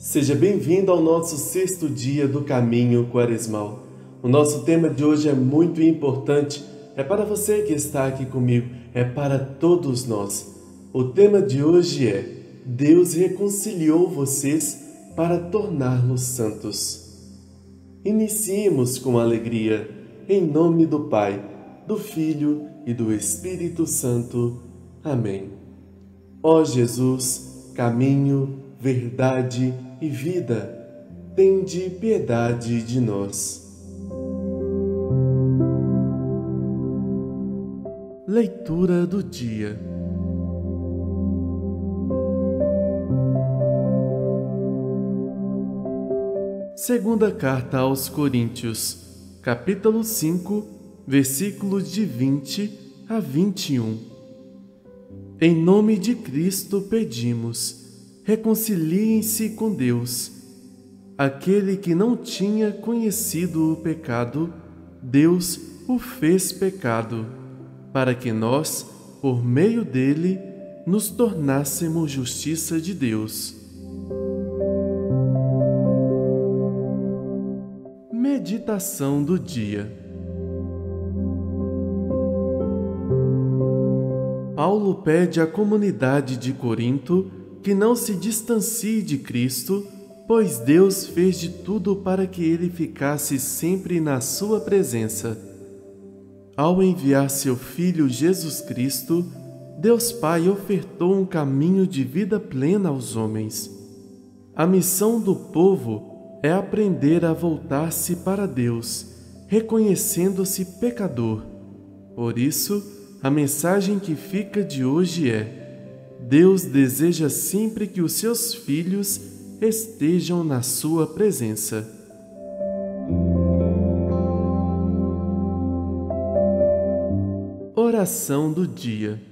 Seja bem-vindo ao nosso 6º dia do Caminho Quaresmal. O nosso tema de hoje é muito importante, é para você que está aqui comigo, é para todos nós. O tema de hoje é: Deus reconciliou vocês para torná-los santos. Iniciemos com alegria, em nome do Pai, do Filho e do Espírito Santo. Amém. Ó Jesus, caminho, verdade e vida, tende piedade de nós. Leitura do dia. Segunda carta aos Coríntios, capítulo 5, versículos de 20 a 21. Em nome de Cristo pedimos, reconciliem-se com Deus. Aquele que não tinha conhecido o pecado, Deus o fez pecado, para que nós, por meio dele, nos tornássemos justiça de Deus. Meditação do dia. Paulo pede à comunidade de Corinto que não se distancie de Cristo, pois Deus fez de tudo para que ele ficasse sempre na sua presença. Ao enviar seu Filho Jesus Cristo, Deus Pai ofertou um caminho de vida plena aos homens. A missão do povo é aprender a voltar-se para Deus, reconhecendo-se pecador. Por isso, a mensagem que fica de hoje é: Deus deseja sempre que os seus filhos estejam na sua presença. Oração do dia.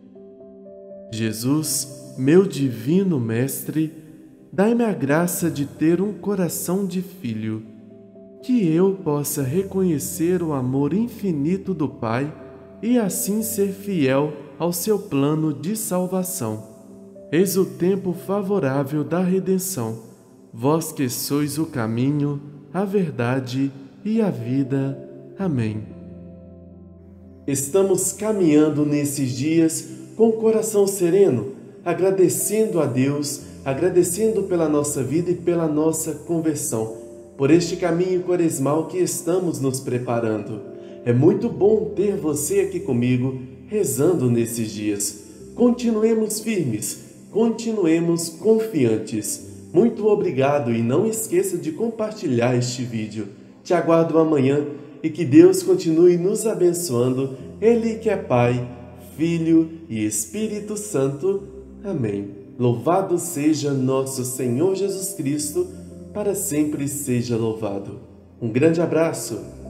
Jesus, meu divino Mestre, dai-me a graça de ter um coração de filho, que eu possa reconhecer o amor infinito do Pai e assim ser fiel ao seu plano de salvação. Eis o tempo favorável da redenção, vós que sois o caminho, a verdade e a vida. Amém. Estamos caminhando nesses dias com o coração sereno, agradecendo a Deus, agradecendo pela nossa vida e pela nossa conversão, por este caminho quaresmal que estamos nos preparando. É muito bom ter você aqui comigo, rezando nesses dias. Continuemos firmes, continuemos confiantes. Muito obrigado e não esqueça de compartilhar este vídeo. Te aguardo amanhã e que Deus continue nos abençoando, Ele que é Pai, Filho e Espírito Santo. Amém. Louvado seja nosso Senhor Jesus Cristo, para sempre seja louvado. Um grande abraço.